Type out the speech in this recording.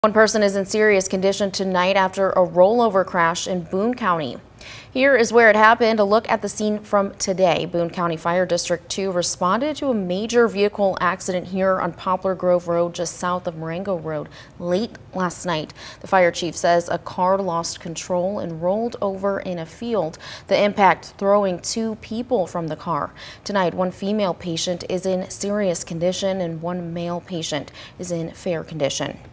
One person is in serious condition tonight after a rollover crash in Boone County. Here is where it happened. A look at the scene from today. Boone County Fire District 2 responded to a major vehicle accident here on Poplar Grove Road just south of Marengo Road late last night. The fire chief says a car lost control and rolled over in a field, the impact throwing 2 people from the car. Tonight, one female patient is in serious condition and one male patient is in fair condition.